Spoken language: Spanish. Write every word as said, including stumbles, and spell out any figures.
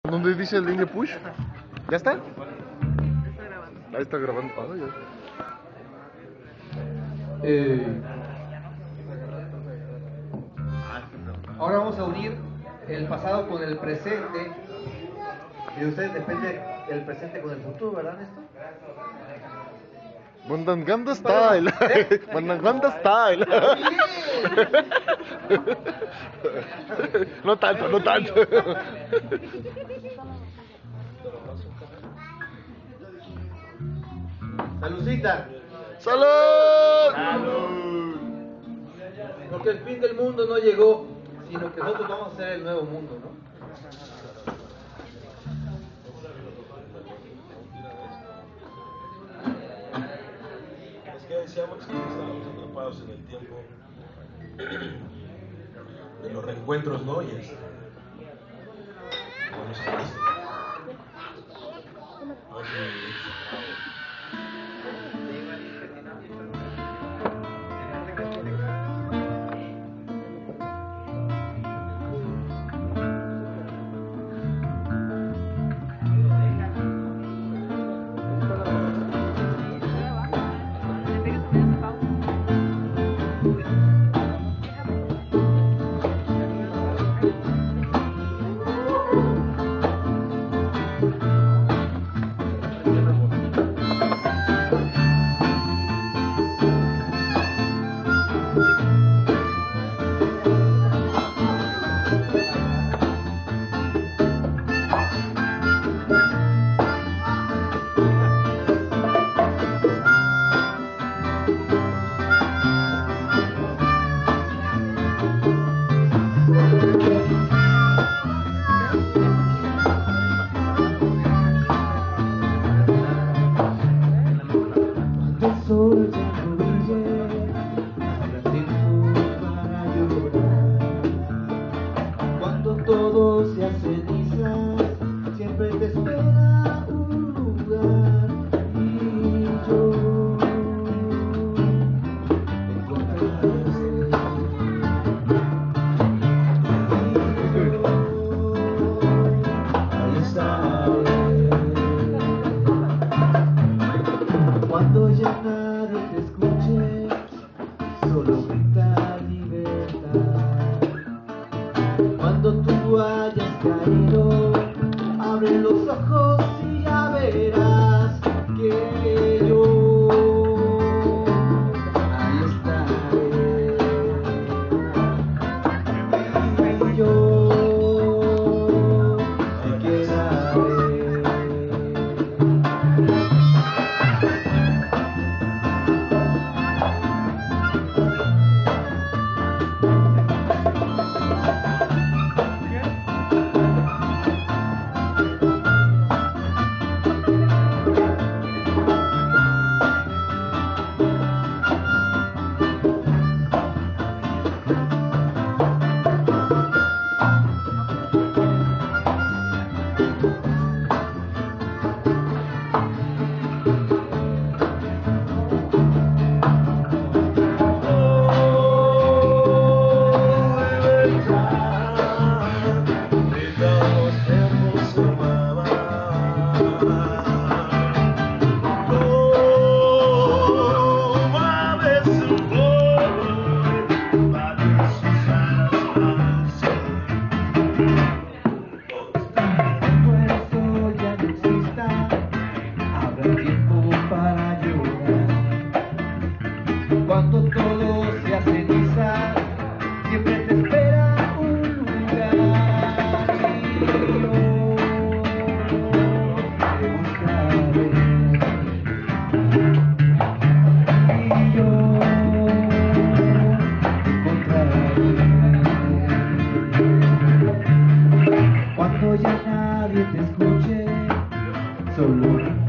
¿Dónde dice el línea push? ¿Ya está? Ahí está grabando. Ah, ya. Eh, ahora vamos a unir el pasado con el presente. Y de ustedes depende el presente con el futuro, ¿verdad, Néstor? Mandanganda style. ¿Eh? Mandanganda style. No tanto, no tanto. Saludcita. ¡Salud! Salud. Porque el fin del mundo no llegó, sino que nosotros vamos a hacer el nuevo mundo, ¿no? Es que decíamos que estábamos atrapados en el tiempo de los reencuentros, ¿no? Y este, vamos a ver si- a ver si- Todo se hace cenizas, siempre te espera un lugar y yo encontraré y yo ahí estaré cuando ya nadie te escuche, solo grita libertad. Cuando tú hayas caído, abre los ojos y ya verás que yo ahí estaré. Y yo te quedaré. Cuando todo sea ceniza, siempre te espera un lugar y yo te buscaré y yo te encontraré. Cuando ya nadie te escuche, solo